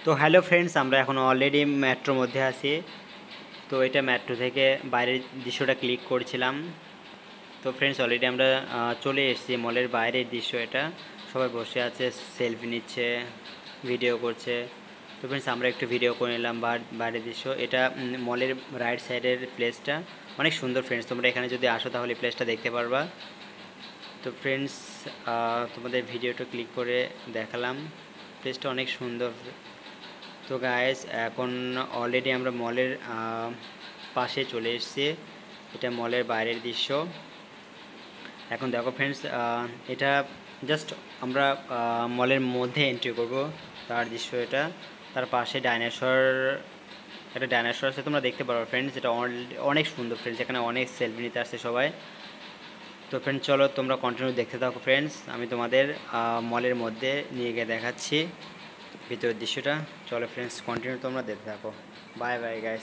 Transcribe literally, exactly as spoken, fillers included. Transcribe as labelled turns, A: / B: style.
A: তো hello friends, আমরা এখন অলরেডি মেট্রোর মধ্যে আছি। তো এটা মেট্রো থেকে বাইরের দৃশ্যটা ক্লিক করছিলাম। তো ফ্রেন্ডস অলরেডি আমরা চলে এসেছি মলের বাইরের দৃশ্য। এটা সবাই বসে আছে, সেলফি নিচ্ছে, ভিডিও করছে। তো ফ্রেন্ডস আমরা একটু ভিডিও করে নিলাম বাইরের দৃশ্য। এটা মলের রাইট সাইডের প্লেসটা অনেক সুন্দর ফ্রেন্ডস। তোমরা এখানে যদি আসো তাহলে প্লেসটা দেখতে পারবা। তো ফ্রেন্ডস তোমাদের ভিডিওটা ক্লিক করে দেখালাম, প্লেসটা অনেক সুন্দর। তো গাইস এখন অলরেডি আমরা মলের পাশে চলে এসেছি। এটা মলের বাইরের দৃশ্য। এখন দেখো ফ্রেন্ডস, এটা জাস্ট আমরা মলের মধ্যে এন্ট্রি করব, তার দৃশ্য এটা। তার পাশে ডাইনোসর, একটা ডাইনোসর আছে, তোমরা দেখতে পারো ফ্রেন্ডস। এটা অনেক সুন্দর ফ্রেন্ডস, এখানে অনেক সেলফি নিতে আসছে সবাই। তো ফ্রেন্ডস চলো তোমরা কন্টিনিউ দেখতে থাকো ফ্রেন্ডস, আমি তোমাদের মলের মধ্যে নিয়ে গিয়ে দেখাচ্ছি ভিতরের দৃশ্যটা। চলো ফ্রেন্ডস কন্টিনিউ তোমরা দেখতে থাকো। Bye bye guys.